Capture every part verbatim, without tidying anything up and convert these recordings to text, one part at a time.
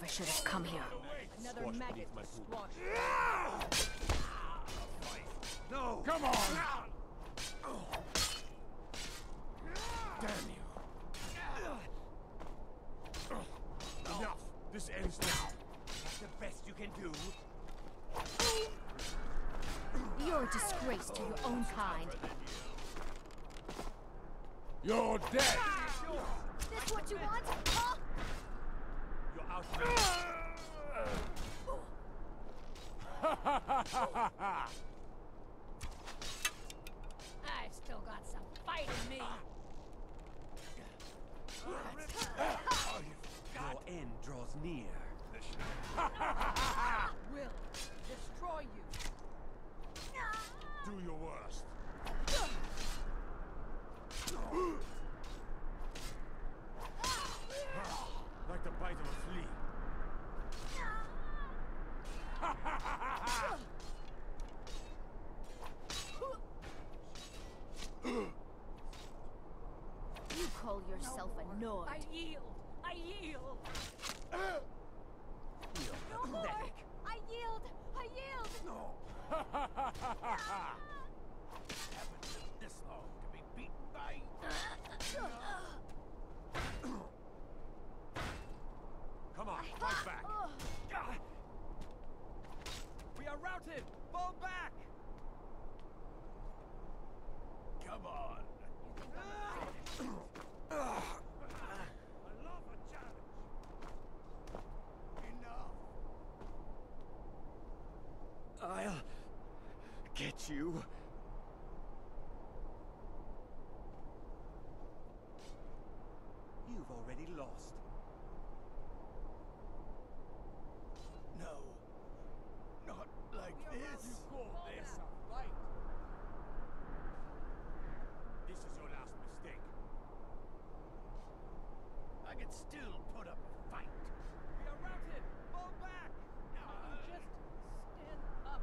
I should have come here. Another maggot squash. No! Come on! Damn you! Enough! This ends now. That's the best you can do. You're a disgrace to your own kind. You're dead! This what you want? Huh? You're out. I've still got some fight in me. Your end draws near. Will destroy you. Do your worst. Like the bite of a flea. You call yourself a Nord. I yield. I yield. You're pathetic. I yield. I yield. No. Haven't lived this long to be beaten by. Come on, fight back. We are routed. Fall back. Come on. I love a challenge. Enough. I'll get you. You've already lost. No. Not like this. You call this a fight? This is your last mistake. I can still put up a fight. We are routed. Fall back. Just stand up.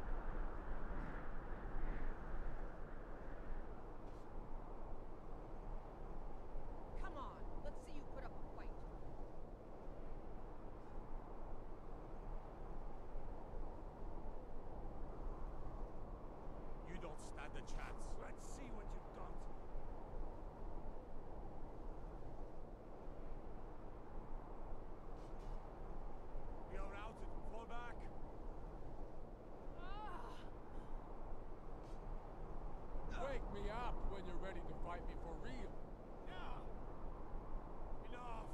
Come on, let's see you put up a fight. You don't stand a chance. Let's see what you've got. We are routed. Fall back. Wake me up when you're ready to fight me for real. Yeah. Enough.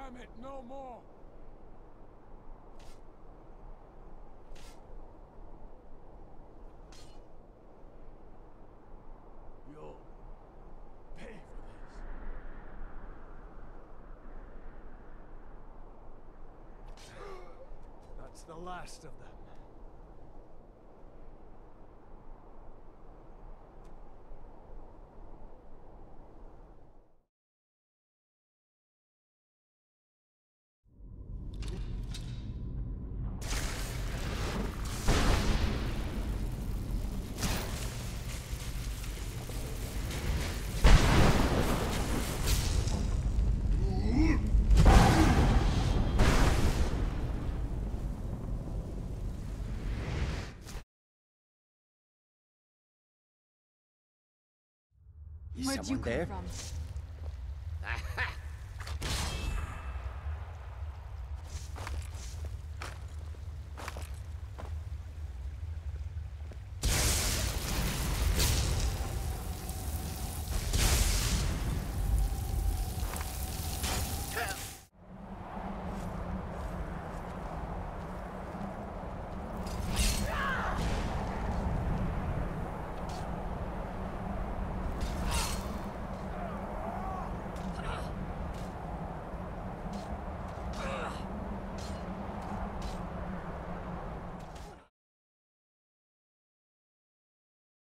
Damn it, no more! You'll pay for this. That's the last of them. Is Where'd you someone come there? from? Aha!